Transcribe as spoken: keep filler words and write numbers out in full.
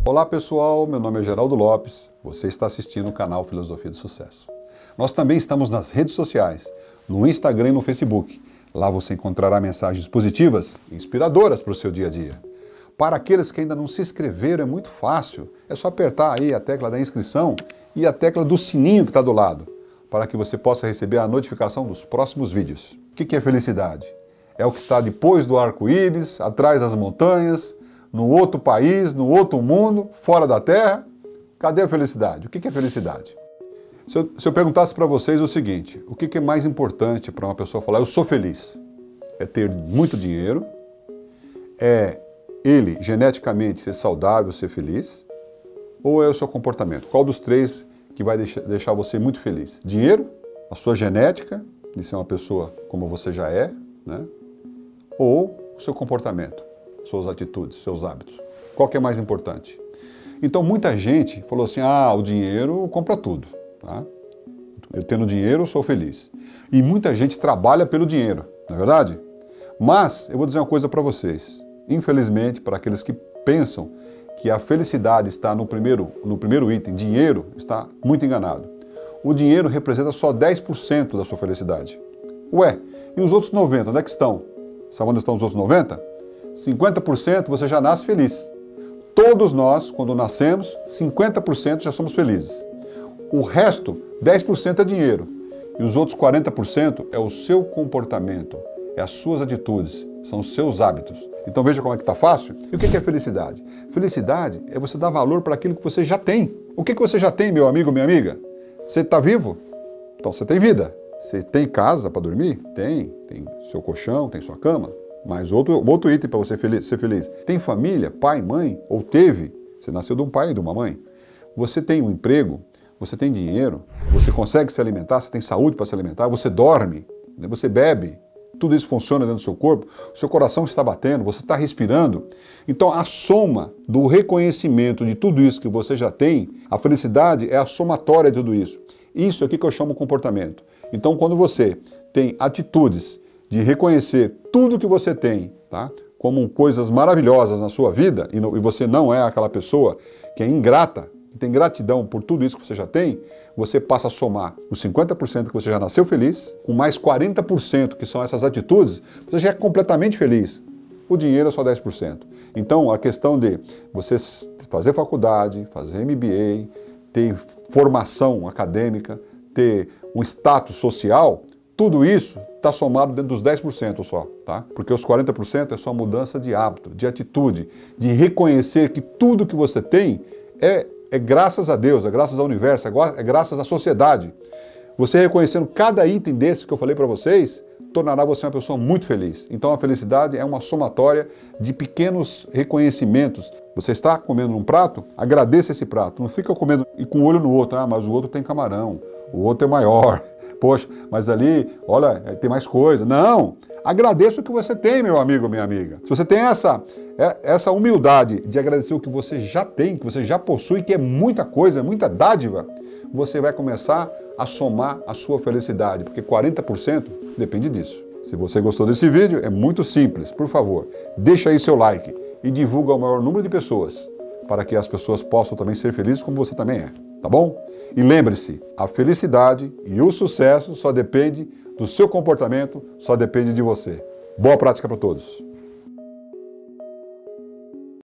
Olá pessoal, meu nome é Geraldo Lopes, você está assistindo o canal Filosofia do Sucesso. Nós também estamos nas redes sociais, no Instagram e no Facebook. Lá você encontrará mensagens positivas e inspiradoras para o seu dia a dia. Para aqueles que ainda não se inscreveram é muito fácil, é só apertar aí a tecla da inscrição e a tecla do sininho que está do lado, para que você possa receber a notificação dos próximos vídeos. O que é felicidade? É o que está depois do arco-íris, atrás das montanhas, no outro país, no outro mundo, fora da Terra. Cadê a felicidade? O que é felicidade? Se eu, se eu perguntasse para vocês o seguinte, o que é mais importante para uma pessoa falar, eu sou feliz? É ter muito dinheiro, é ele geneticamente ser saudável, ser feliz, ou é o seu comportamento? Qual dos três que vai deixar, deixar você muito feliz? Dinheiro, a sua genética, de ser uma pessoa como você já é, né? Ou o seu comportamento? Suas atitudes, seus hábitos. Qual que é mais importante? Então muita gente falou assim, ah, o dinheiro compra tudo. Tá? Eu tendo dinheiro, eu sou feliz. E muita gente trabalha pelo dinheiro, não é verdade? Mas eu vou dizer uma coisa para vocês. Infelizmente, para aqueles que pensam que a felicidade está no primeiro, no primeiro item, dinheiro, está muito enganado. O dinheiro representa só dez por cento da sua felicidade. Ué, e os outros noventa por cento, onde é que estão? Sabe onde estão os outros noventa por cento? cinquenta por cento você já nasce feliz. Todos nós, quando nascemos, cinquenta por cento já somos felizes. O resto, dez por cento é dinheiro. E os outros quarenta por cento é o seu comportamento, é as suas atitudes, são os seus hábitos. Então veja como é que está fácil. E o que é felicidade? Felicidade é você dar valor para aquilo que você já tem. O que você já tem, meu amigo, minha amiga? Você está vivo? Então você tem vida. Você tem casa para dormir? Tem. Tem seu colchão, tem sua cama. Mas outro, outro item para você feliz, ser feliz. Tem família, pai, mãe, ou teve? Você nasceu de um pai e de uma mãe. Você tem um emprego, você tem dinheiro, você consegue se alimentar, você tem saúde para se alimentar, você dorme, você bebe, tudo isso funciona dentro do seu corpo, o seu coração está batendo, você está respirando. Então a soma do reconhecimento de tudo isso que você já tem, a felicidade é a somatória de tudo isso. Isso aqui que eu chamo de comportamento. Então quando você tem atitudes de reconhecer tudo que você tem, tá? Como coisas maravilhosas na sua vida, e, no, e você não é aquela pessoa que é ingrata, que tem gratidão por tudo isso que você já tem, você passa a somar os cinquenta por cento que você já nasceu feliz, com mais quarenta por cento que são essas atitudes, você já é completamente feliz. O dinheiro é só dez por cento. Então, a questão de você fazer faculdade, fazer M B A, ter formação acadêmica, ter um status social, tudo isso está somado dentro dos dez por cento só, tá? Porque os quarenta por cento é só mudança de hábito, de atitude, de reconhecer que tudo que você tem é, é graças a Deus, é graças ao universo, é graças à sociedade. Você reconhecendo cada item desse que eu falei para vocês, tornará você uma pessoa muito feliz. Então a felicidade é uma somatória de pequenos reconhecimentos. Você está comendo um prato, agradeça esse prato. Não fica comendo e com o olho no outro, ah, mas o outro tem camarão, o outro é maior. Poxa, mas ali, olha, tem mais coisa. Não! Agradeça o que você tem, meu amigo, minha amiga. Se você tem essa, essa humildade de agradecer o que você já tem, que você já possui, que é muita coisa, muita dádiva, você vai começar a somar a sua felicidade, porque quarenta por cento depende disso. Se você gostou desse vídeo, é muito simples. Por favor, deixa aí seu like e divulga ao maior número de pessoas, para que as pessoas possam também ser felizes como você também é, tá bom? E lembre-se, a felicidade e o sucesso só depende do seu comportamento, só depende de você. Boa prática para todos!